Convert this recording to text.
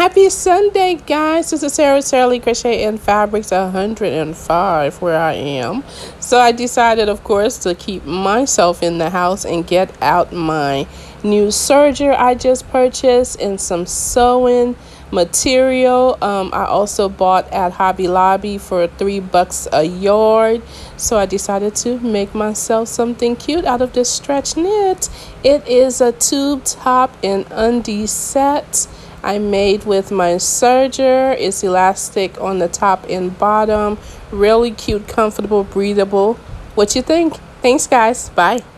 Happy Sunday, guys. This is SarahleeCrochet&Fabric's 105 where I am. So I decided, of course, to keep myself in the house and get out my new serger I just purchased and some sewing material. I also bought at Hobby Lobby for $3 a yard. So I decided to make myself something cute out of this stretch knit. It is a tube top and undies set I made with my serger. It's elastic on the top and bottom. Really cute, comfortable, breathable. What you think? Thanks, guys. Bye.